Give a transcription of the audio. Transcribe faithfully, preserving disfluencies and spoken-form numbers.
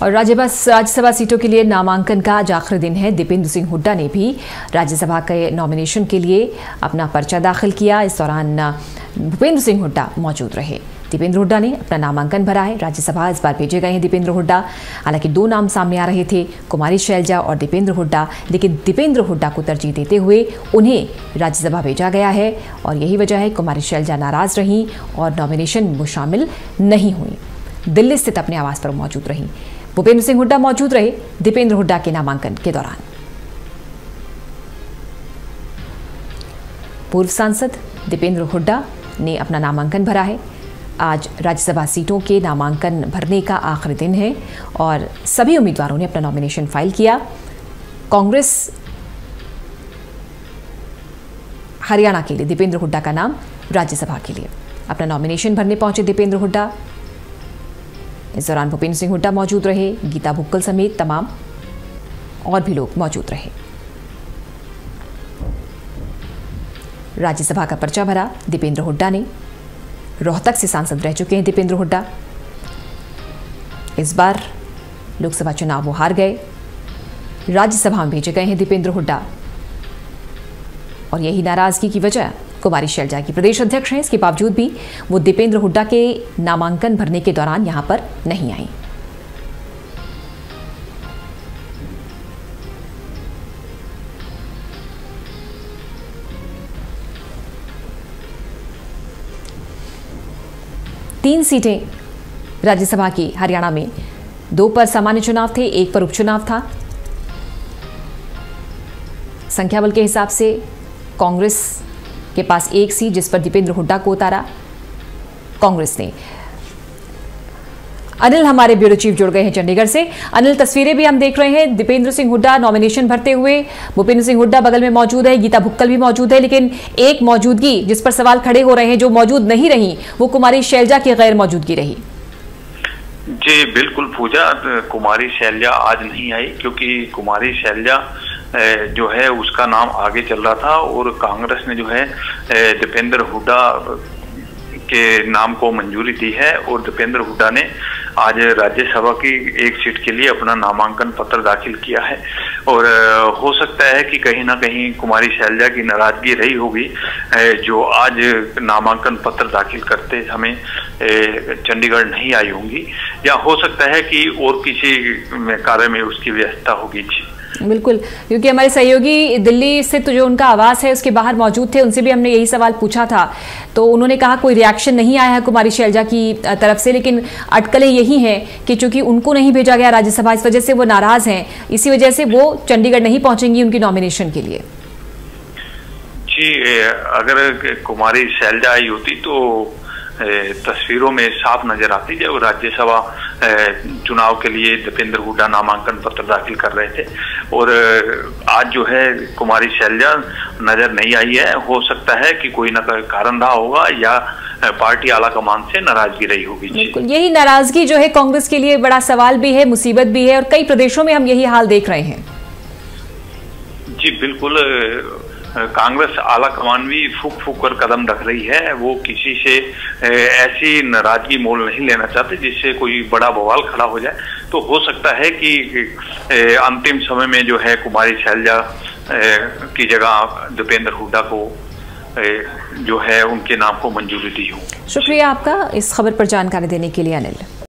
और राज्यसभा राज्यसभा सीटों के लिए नामांकन का आज आखिरी दिन है। दीपेंद्र सिंह हुड्डा ने भी राज्यसभा के नॉमिनेशन के लिए अपना पर्चा दाखिल किया। इस दौरान भूपेंद्र सिंह हुड्डा मौजूद रहे। दीपेंद्र हुड्डा ने अपना नामांकन भरा है। राज्यसभा इस बार भेजे गए हैं दीपेंद्र हुड्डा। हालांकि दो नाम सामने आ रहे थे, कुमारी शैलजा और दीपेंद्र हुड्डा, लेकिन दीपेंद्र हुड्डा को तरजीह देते हुए उन्हें राज्यसभा भेजा गया है। और यही वजह है कुमारी शैलजा नाराज रहीं और नॉमिनेशन में शामिल नहीं हुई। दिल्ली स्थित अपने आवास पर मौजूद रहीं। भूपेंद्र सिंह हुड्डा मौजूद रहे दीपेंद्र हुड्डा के नामांकन के दौरान। पूर्व सांसद दीपेंद्र हुड्डा ने अपना नामांकन भरा है। आज राज्यसभा सीटों के नामांकन भरने का आखिरी दिन है और सभी उम्मीदवारों ने अपना नॉमिनेशन फाइल किया। कांग्रेस हरियाणा के लिए दीपेंद्र हुड्डा का नाम राज्यसभा के लिए अपना नॉमिनेशन भरने पहुंचे दीपेंद्र हुड्डा। इस दौरान भूपेंद्र सिंह हुड्डा मौजूद रहे, गीता भुक्कल समेत तमाम और भी लोग मौजूद रहे। राज्यसभा का पर्चा भरा दीपेंद्र हुड्डा ने। रोहतक से सांसद रह चुके हैं दीपेंद्र हुड्डा। इस बार लोकसभा चुनाव वो हार गए। राज्यसभा में भेजे गए हैं दीपेंद्र हुड्डा और यही नाराजगी की वजह कुमारी शैलजा की प्रदेश अध्यक्ष हैं। इसके बावजूद भी वो दीपेंद्र हुड्डा के नामांकन भरने के दौरान यहां पर नहीं आई। तीन सीटें राज्यसभा की हरियाणा में, दो पर सामान्य चुनाव थे, एक पर उपचुनाव था। संख्या बल के हिसाब से कांग्रेस के पास एक सीट, जिस पर दीपेंद्र हुड्डा को उतारा कांग्रेस ने। अनिल हमारे ब्यूरो चीफ जुड़ गए हैं चंडीगढ़ से। अनिल, तस्वीरें भी हम देख रहे हैं दीपेंद्र सिंह हुड्डा नॉमिनेशन भरते हुए। भूपेंद्र सिंह हुड्डा बगल में मौजूद है, गीता भुक्कल भी मौजूद है, लेकिन एक मौजूदगी जिस पर सवाल खड़े हो रहे हैं, जो मौजूद नहीं रही, वो कुमारी शैलजा की गैर मौजूदगी रही। जी बिल्कुल पूजा, कुमारी शैलजा आज नहीं आई क्योंकि कुमारी शैलजा जो है उसका नाम आगे चल रहा था और कांग्रेस ने जो है दीपेंद्र हुड्डा के नाम को मंजूरी दी है और दीपेंद्र हुड्डा ने आज राज्यसभा की एक सीट के लिए अपना नामांकन पत्र दाखिल किया है। और हो सकता है कि कहीं ना कहीं कुमारी शैलजा की नाराजगी रही होगी, जो आज नामांकन पत्र दाखिल करते समय चंडीगढ़ नहीं आई होंगी, या हो सकता है कि और किसी कार्य में उसकी व्यस्तता होगी। बिल्कुल, क्योंकि हमारे सहयोगी दिल्ली स्थित जो उनका आवास है उसके बाहर मौजूद थे, उनसे भी हमने यही सवाल पूछा था, तो उन्होंने कहा कोई रिएक्शन नहीं आया है कुमारी शैलजा की तरफ से, लेकिन अटकलें यही हैं कि चूंकि उनको नहीं भेजा गया राज्यसभा, इस वजह से वो नाराज हैं, इसी वजह से वो चंडीगढ़ नहीं पहुंचेंगी उनकी नॉमिनेशन के लिए। जी, अगर कुमारी शैलजा आई होती तो तस्वीरों में साफ नजर आती जब राज्यसभा चुनाव के लिए दीपेंद्र हुड्डा नामांकन पत्र दाखिल कर रहे थे, और आज जो है कुमारी शैलजा नजर नहीं आई है। हो सकता है कि कोई ना कोई कारण रहा होगा या पार्टी आला कमान से नाराजगी रही होगी। बिल्कुल, यही नाराजगी जो है कांग्रेस के लिए बड़ा सवाल भी है, मुसीबत भी है, और कई प्रदेशों में हम यही हाल देख रहे हैं। जी बिल्कुल, कांग्रेस आला कमान भी फूक फूक कर कदम रख रही है। वो किसी से ऐसी नाराजगी मोल नहीं लेना चाहते जिससे कोई बड़ा बवाल खड़ा हो जाए। तो हो सकता है कि अंतिम समय में जो है कुमारी शैलजा की जगह दीपेंद्र हुड्डा को जो है उनके नाम को मंजूरी दी हो। शुक्रिया आपका इस खबर पर जानकारी देने के लिए अनिल।